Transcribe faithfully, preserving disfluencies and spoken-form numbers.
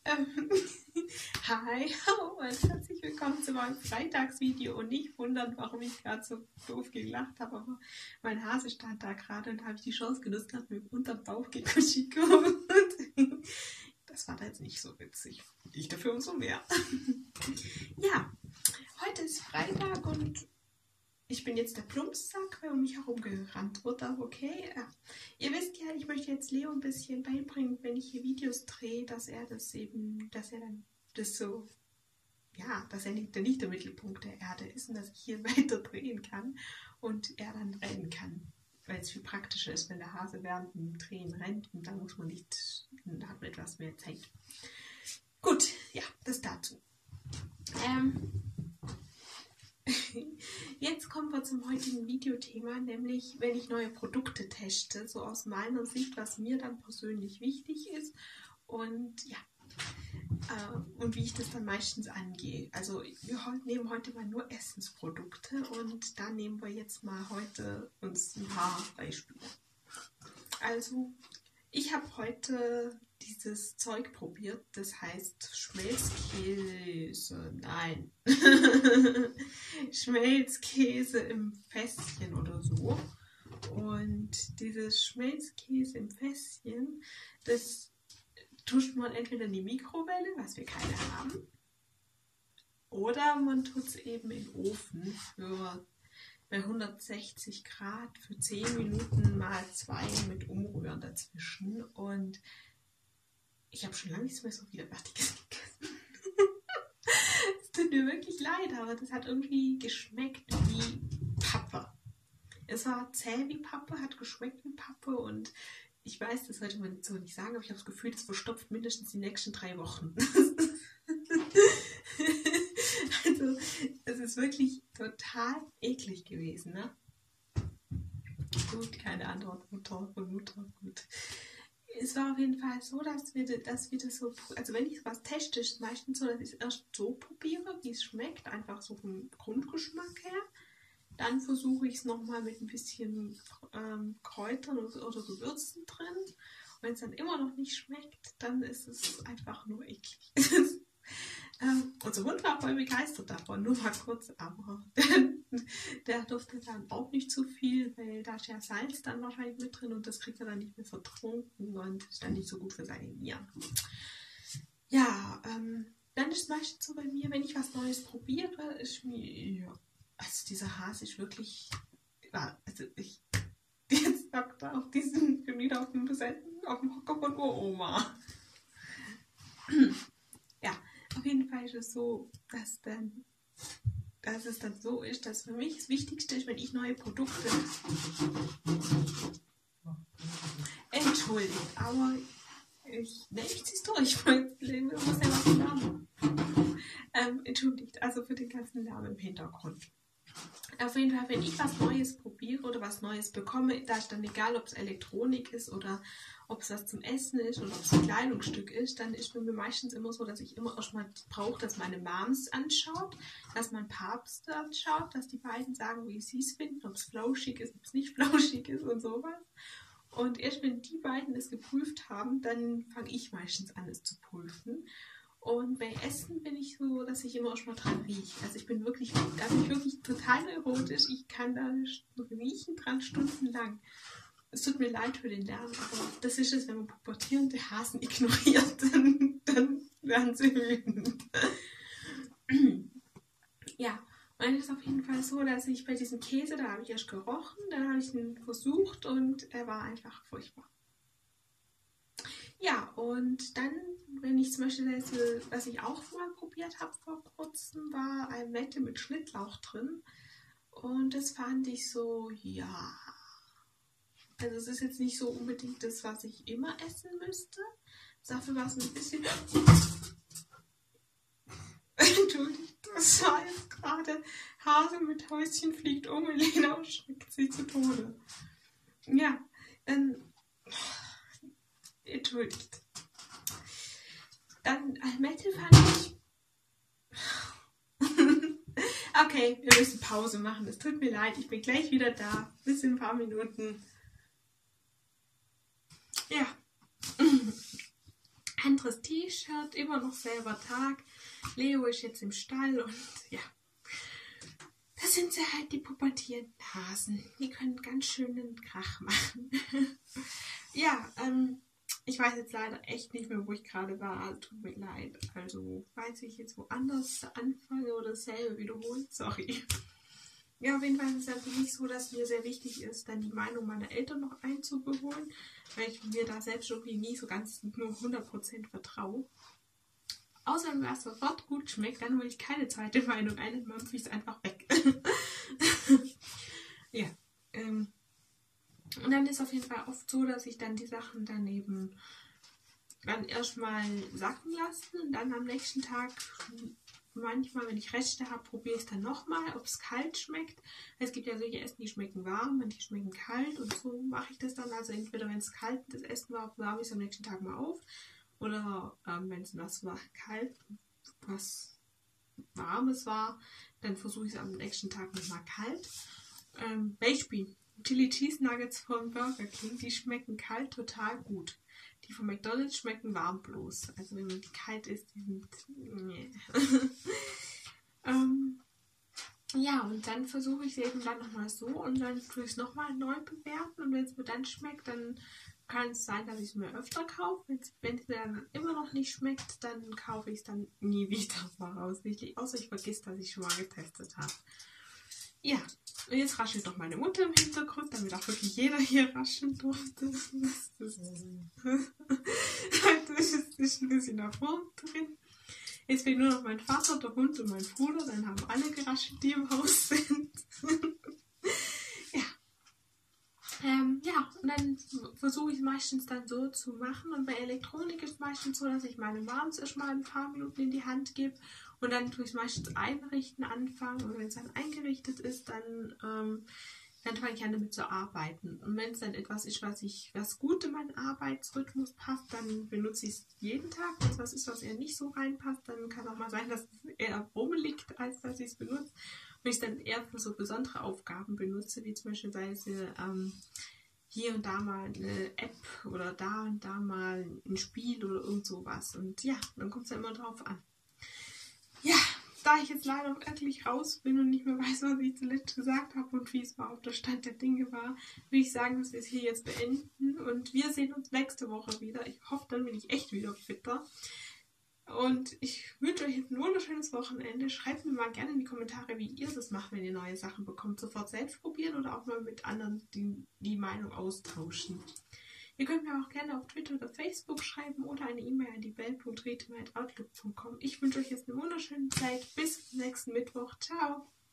Ähm, Hi, hallo und herzlich willkommen zu meinem Freitagsvideo und nicht wundern, warum ich gerade so doof gelacht habe, aber mein Hase stand da gerade und da habe ich die Chance genutzt und habe mir unterm Bauch gekuschelt geholt. Das war da jetzt nicht so witzig. Ich dafür umso mehr. Ja, heute ist Freitag und ich bin jetzt der Plumpsack, weil um mich herum gerannt wird, aber okay. Ja. Ihr wisst ja, ich möchte jetzt Leo ein bisschen beibringen, wenn ich hier Videos drehe, dass er das eben, dass er dann das so, ja, dass er nicht, nicht der Mittelpunkt der Erde ist und dass ich hier weiter drehen kann und er dann rennen kann. Weil es viel praktischer ist, wenn der Hase während dem Drehen rennt und dann muss man nicht, dann hat man etwas mehr Zeit. Gut, ja, das dazu. Ähm, Jetzt kommen wir zum heutigen Videothema, nämlich wenn ich neue Produkte teste, so aus meiner Sicht, was mir dann persönlich wichtig ist und ja, äh, und wie ich das dann meistens angehe. Also wir nehmen heute mal nur Essensprodukte und da nehmen wir jetzt mal heute uns ein paar Beispiele. Also ich habe heute dieses Zeug probiert, das heißt Schmelzkäse, nein, Schmelzkäse im Fässchen oder so. Und dieses Schmelzkäse im Fässchen, das tut man entweder in die Mikrowelle, was wir keine haben, oder man tut es eben in den Ofen für bei hundertsechzig Grad für zehn Minuten mal zwei mit Umrühren dazwischen. Und ich habe schon lange nichts mehr so Widerwärtiges gegessen. Es tut mir wirklich leid, aber das hat irgendwie geschmeckt wie Pappe. Es war zäh wie Pappe, hat geschmeckt wie Pappe und ich weiß, das sollte man so nicht sagen, aber ich habe das Gefühl, das verstopft mindestens die nächsten drei Wochen. Also, es ist wirklich total eklig gewesen, ne? Gut, keine Antwort Mutter von Mutter, gut. Es war auf jeden Fall so, dass wir, dass wir das so, also wenn ich was teste, ist es meistens so, dass ich es erst so probiere, wie es schmeckt, einfach so vom Grundgeschmack her. Dann versuche ich es nochmal mit ein bisschen ähm, Kräutern oder, oder Gewürzen drin. Und wenn es dann immer noch nicht schmeckt, dann ist es einfach nur eklig. ähm, unser Hund war voll begeistert davon, nur mal kurz, aber der durfte dann auch nicht zu viel, weil da ist ja Salz dann wahrscheinlich mit drin und das kriegt er dann nicht mehr vertrunken und ist dann nicht so gut für seine Nieren. Ja, ähm, dann ist es meistens so bei mir, wenn ich was Neues probiere, ist mir, ja, also dieser Hase ist wirklich, ja, also ich, jetzt sagt er auf diesen, bin wieder auf dem Besetzen, auf dem Hocker von Uroma. Ja, auf jeden Fall ist es so, dass dann dass es dann so ist, dass für mich das Wichtigste ist, wenn ich neue Produkte... Entschuldigt, aber ich... Ne, ich zieh's durch, ich muss ja was lernen. Ähm, entschuldigt, also für den ganzen Lärm im Hintergrund. Auf jeden Fall, wenn ich was Neues probiere oder was Neues bekomme, da ist dann egal, ob es Elektronik ist oder ob es was zum Essen ist oder ob es ein Kleidungsstück ist, dann ist mir meistens immer so, dass ich immer erstmal brauche, dass meine Mom es anschaut, dass mein Papst anschaut, dass die beiden sagen, wie sie es finden, ob es flauschig ist, ob es nicht flauschig ist und sowas. Und erst wenn die beiden es geprüft haben, dann fange ich meistens an, es zu prüfen. Und bei Essen bin ich so, dass ich immer auch schon mal dran rieche. Also ich bin wirklich, da bin ich wirklich total neurotisch. Ich kann da riechen dran stundenlang. Es tut mir leid für den Lärm, aber das ist es, wenn man pubertierende Hasen ignoriert, dann, dann werden sie wütend. Ja, und dann ist es auf jeden Fall so, dass ich bei diesem Käse, da habe ich erst gerochen, dann habe ich ihn versucht und er war einfach furchtbar. Ja, und dann, wenn ich zum Beispiel, das, was ich auch mal probiert habe vor kurzem, war ein Mette mit Schnittlauch drin. Und das fand ich so, ja. Also es ist jetzt nicht so unbedingt das, was ich immer essen müsste. Dafür war es ein bisschen... Entschuldigt, das war jetzt gerade Hase mit Häuschen fliegt um und Lena schreckt sie zu Tode. Ja, dann... Entschuldigt. Dann Almette fand ich... Okay, wir müssen Pause machen. Es tut mir leid, ich bin gleich wieder da. Bis in ein paar Minuten. Ja. Anderes T-Shirt, immer noch selber Tag. Leo ist jetzt im Stall und ja, das sind sie halt, die pubertierenden Hasen. Die können ganz schönen Krach machen. Ja, ähm, ich weiß jetzt leider echt nicht mehr, wo ich gerade war. Tut mir leid. Also, weiß ich jetzt woanders anfange oder dasselbe wiederholen? Sorry. Ja, auf jeden Fall ist es ja für mich so, dass mir sehr wichtig ist, dann die Meinung meiner Eltern noch einzubeholen, weil ich mir da selbst irgendwie nie so ganz nur hundert Prozent vertraue. Außer wenn es sofort gut schmeckt, dann hole ich keine zweite Meinung ein und mampfe ich es einfach weg. Ja, ähm, und dann ist auf jeden Fall oft so, dass ich dann die Sachen dann eben dann erstmal sacken lasse und dann am nächsten Tag, manchmal, wenn ich Reste habe, probiere ich es dann nochmal, ob es kalt schmeckt. Es gibt ja solche Essen, die schmecken warm, manche schmecken kalt und so mache ich das dann. Also entweder, wenn es kalt das Essen war, warme ich es am nächsten Tag mal auf. Oder ähm, wenn es was war, kalt, was Warmes war, dann versuche ich es am nächsten Tag nochmal kalt. Ähm, Beispiel, Chili Cheese Nuggets von Burger King, die schmecken kalt total gut. Die von McDonald's schmecken warm bloß. Also wenn man die kalt isst, die sind... Nee. ähm, ja, und dann versuche ich es eben dann nochmal so und dann tue ich es nochmal neu bewerten und wenn es mir dann schmeckt, dann kann es sein, dass ich es mir öfter kaufe. Wenn es mir dann immer noch nicht schmeckt, dann kaufe ich es dann nie wieder voraussichtlich. Außer ich vergesse, dass ich schon mal getestet habe. Ja, und jetzt raschelt doch meine Mutter im Hintergrund, damit auch wirklich jeder hier rascheln durfte. Das ist, das ist ein bisschen davor drin. Jetzt fehlt nur noch mein Vater, der Hund und mein Bruder. Dann haben alle geraschelt, die im Haus sind. Ja. Ähm, ja, und dann versuche ich es meistens dann so zu machen. Und bei Elektronik ist es meistens so, dass ich meine Moms erstmal ein paar Minuten in die Hand gebe. Und dann tue ich es meistens einrichten anfangen. Und wenn es dann eingerichtet ist, dann, ähm, dann fange ich an damit zu arbeiten. Und wenn es dann etwas ist, was ich, was gut in meinen Arbeitsrhythmus passt, dann benutze ich es jeden Tag. Wenn es was ist, was eher nicht so reinpasst, dann kann auch mal sein, dass es eher rumliegt, als dass ich es benutze. Wenn ich es dann eher für so besondere Aufgaben benutze, wie zum Beispiel ähm, hier und da mal eine App oder da und da mal ein Spiel oder irgend sowas. Und ja, dann kommt es ja immer drauf an. Ja, da ich jetzt leider wirklich raus bin und nicht mehr weiß, was ich zuletzt gesagt habe und wie es überhaupt der Stand der Dinge war, würde ich sagen, dass wir es hier jetzt beenden. Und wir sehen uns nächste Woche wieder. Ich hoffe, dann bin ich echt wieder fitter. Und ich wünsche euch jetzt ein wunderschönes Wochenende. Schreibt mir mal gerne in die Kommentare, wie ihr das macht, wenn ihr neue Sachen bekommt. Sofort selbst probieren oder auch mal mit anderen die, die Meinung austauschen. Ihr könnt mir auch gerne auf Twitter oder Facebook schreiben oder eine E-Mail an die bell punkt retema at outlook punkt com. Ich wünsche euch jetzt eine wunderschöne Zeit. Bis nächsten Mittwoch. Ciao!